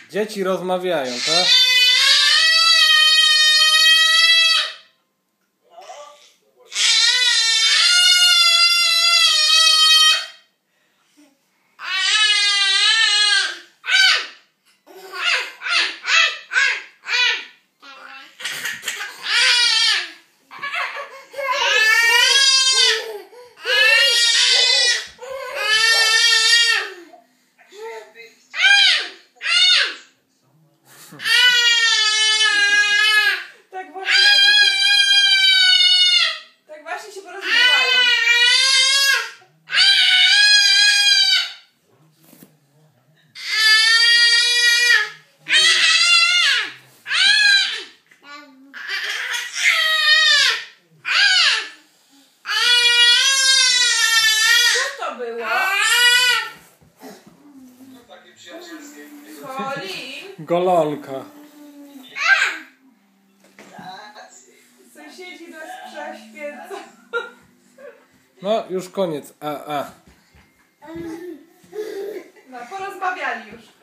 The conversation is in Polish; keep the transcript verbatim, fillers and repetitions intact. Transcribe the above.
Dzieci rozmawiają, tak? Tak właśnie, tak właśnie się porozumiewają. Co to było? Colin! Golonka. Sąsiedzi nas przeświecą. No, już koniec. A, a. No, porozmawiali już.